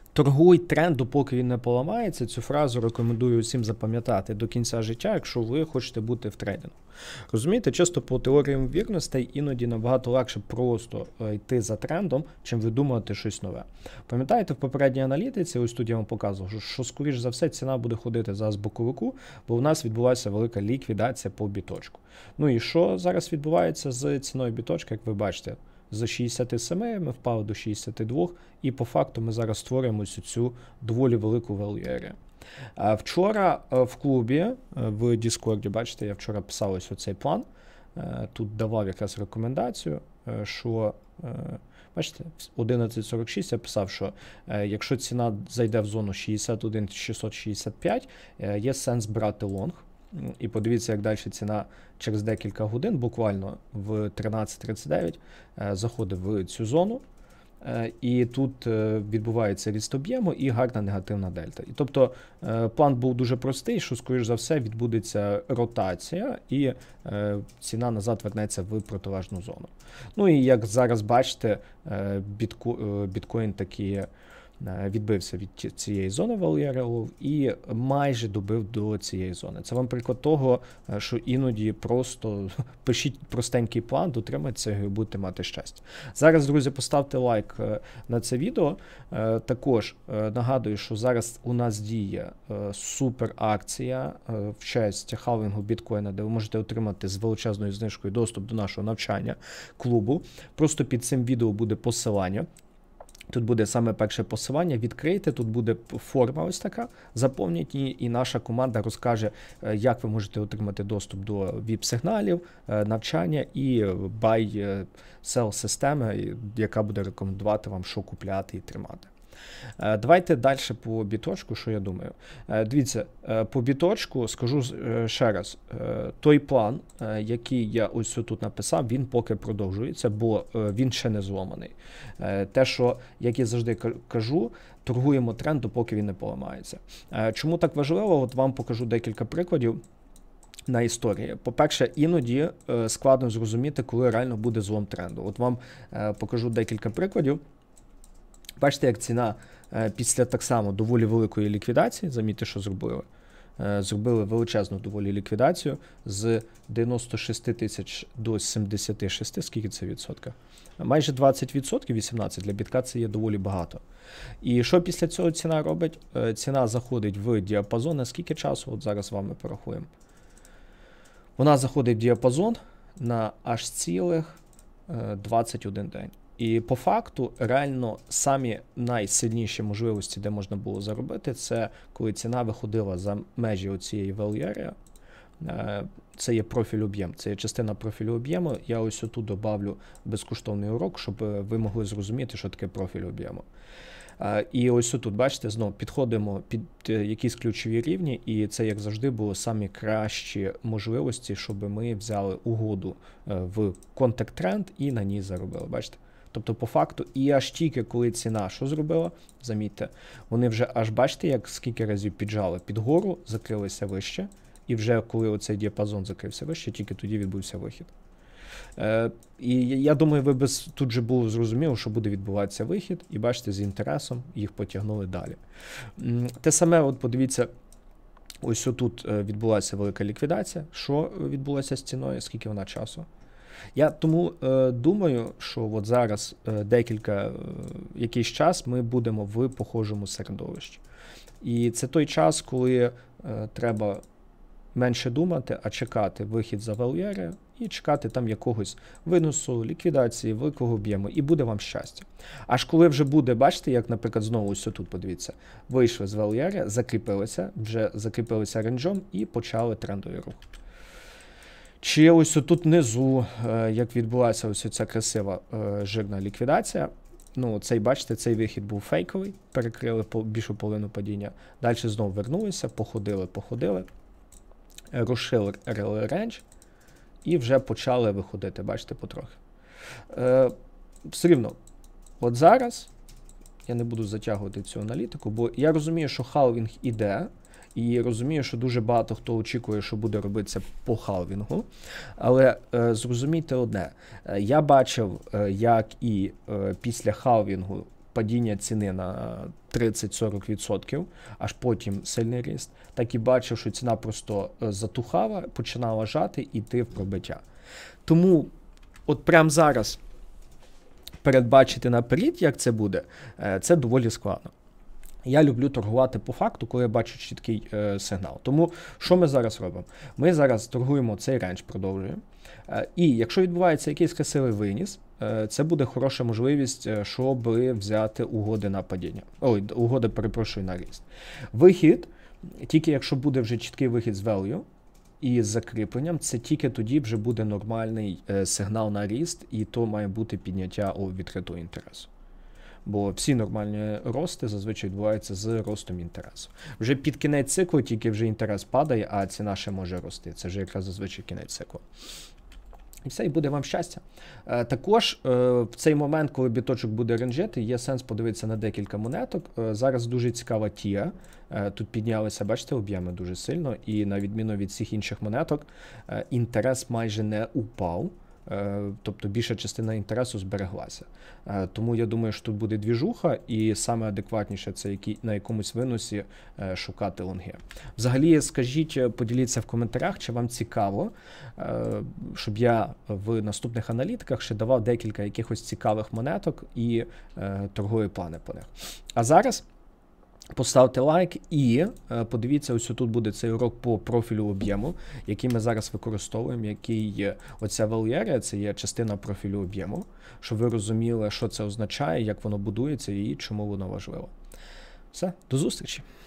Торгуй тренд, допоки він не поламається. Цю фразу рекомендую всім запам'ятати до кінця життя, якщо ви хочете бути в трейдингу. Розумієте, часто по теоріям вірностей іноді набагато легше просто йти за трендом, чим видумувати щось нове. Пам'ятаєте, в попередній аналітиці, ось тут я вам показував, що скоріш за все ціна буде ходити зараз боковику, бо в нас відбулася велика ліквідація по біточку. Ну і що зараз відбувається з ціною біточка, як ви бачите? З 67 ми впали до 62, і по факту ми зараз створюємо цю доволі велику value area. Вчора в клубі, в Discord, бачите, я вчора писав ось оцей план, тут давав якраз рекомендацію, що, бачите, 11.46 я писав, що якщо ціна зайде в зону 61,665, є сенс брати лонг. І подивіться, як далі ціна через декілька годин, буквально в 13.39, заходить в цю зону. І тут відбувається ріст об'єму і гарна негативна дельта. І тобто план був дуже простий, що, скоріш за все, відбудеться ротація і ціна назад вернеться в протилежну зону. Ну і як зараз бачите, біткоін таки відбився від цієї зони value area і майже добив до цієї зони. Це вам приклад того, що іноді просто пишіть простенький план, дотримайтеся і будете мати щастя. Зараз, друзі, поставте лайк на це відео. Також нагадую, що зараз у нас діє супер акція в честь халвінгу біткоїна, де ви можете отримати з величезною знижкою доступ до нашого навчання клубу. Просто під цим відео буде посилання. Тут буде саме перше посилання, відкрийте, тут буде форма ось така, заповніть її, і наша команда розкаже, як ви можете отримати доступ до VIP-сигналів, навчання і buy-sell системи, яка буде рекомендувати вам, що купляти і тримати. Давайте далі по біточку, що я думаю. Дивіться, по біточку скажу ще раз, той план, який я ось тут написав, він поки продовжується, бо він ще не зломаний. Те, що, як я завжди кажу, торгуємо тренд, допоки він не поламається. Чому так важливо? От вам покажу декілька прикладів на історії. По-перше, іноді складно зрозуміти, коли реально буде злом тренду. От вам покажу декілька прикладів. Бачите, як ціна після так само доволі великої ліквідації, замітьте, що зробили. Зробили величезну доволі ліквідацію з 96 тисяч до 76, скільки це відсотка? Майже 20%, 18 для бітка це є доволі багато. І що після цього ціна робить? Ціна заходить в діапазон, на скільки часу? От зараз з вами порахуємо. Вона заходить в діапазон на аж цілих 21 день. І по факту, реально, самі найсильніші можливості, де можна було заробити, це коли ціна виходила за межі оцієї value area. Це є профіль об'єм, це є частина профілю об'єму. Я ось отут добавлю безкоштовний урок, щоб ви могли зрозуміти, що таке профіль об'єму. І ось тут, бачите, знову підходимо під якісь ключові рівні, і це, як завжди, було самі кращі можливості, щоб ми взяли угоду в контакт-тренд і на ній заробили, бачите? Тобто, по факту, і аж тільки, коли ціна що зробила, замітьте, вони вже аж бачите, як скільки разів піджали під гору, закрилися вище, і вже коли оцей діапазон закрився вище, тільки тоді відбувся вихід. І я думаю, ви тут же було зрозуміло, що буде відбуватися вихід, і бачите, з інтересом їх потягнули далі. Те саме, от подивіться, ось тут відбулася велика ліквідація. Що відбулося з ціною, скільки вона часу? Я тому думаю, що от зараз якийсь час ми будемо в похожому середовищі. І це той час, коли треба менше думати, а чекати вихід за value area і чекати там якогось виносу, ліквідації, великого об'єму, і буде вам щастя. Аж коли вже буде, бачите, як, наприклад, знову ось тут, подивіться, вийшли з value area, закріпилися ренджом і почали трендовий рух. Чи ось тут внизу, як відбулася ось ця красива жирна ліквідація, ну, цей, бачите, цей вихід був фейковий, перекрили більшу половину падіння. Далі знову вернулися, походили, розширили рендж і вже почали виходити, бачите, потрохи. Все рівно, от зараз, я не буду затягувати цю аналітику, бо я розумію, що халвінг іде, і розумію, що дуже багато хто очікує, що буде робитися по халвінгу. Але зрозумійте одне, я бачив, як і після халвінгу падіння ціни на 30-40%, аж потім сильний ріст, так і бачив, що ціна просто затухала, починала жати і йти в пробиття. Тому от прямо зараз передбачити наперед, як це буде, це доволі складно. Я люблю торгувати по факту, коли я бачу чіткий сигнал. Тому що ми зараз робимо? Ми зараз торгуємо цей рейндж, продовжуємо. І якщо відбувається якийсь красивий виніс, це буде хороша можливість, щоб взяти угоди на падіння. Угоди, перепрошую, на ріст. Вихід, тільки якщо буде вже чіткий вихід з value і з закріпленням, це тільки тоді вже буде нормальний сигнал на ріст, і то має бути підняття у відкритого інтересу. Бо всі нормальні рости зазвичай відбуваються з ростом інтересу. Вже під кінець циклу тільки вже інтерес падає, а ціна ще може рости. Це вже якраз зазвичай кінець циклу. І все, і буде вам щастя. Також в цей момент, коли біточок буде ренжити, є сенс подивитися на декілька монеток. Зараз дуже цікава TIA. Тут піднялися, бачите, об'єми дуже сильно. І на відміну від всіх інших монеток, інтерес майже не упав. Тобто більша частина інтересу збереглася. Тому я думаю, що тут буде двіжуха, і саме адекватніше це на якомусь виносі шукати лонги. Взагалі, скажіть, поділіться в коментарях, чи вам цікаво, щоб я в наступних аналітиках ще давав декілька якихось цікавих монеток і торгові плани по них. А зараз поставте лайк і подивіться, ось тут буде цей урок по профілю об'єму, який ми зараз використовуємо, який оця валюєрія, це є частина профілю об'єму, щоб ви розуміли, що це означає, як воно будується і чому воно важливо. Все, до зустрічі!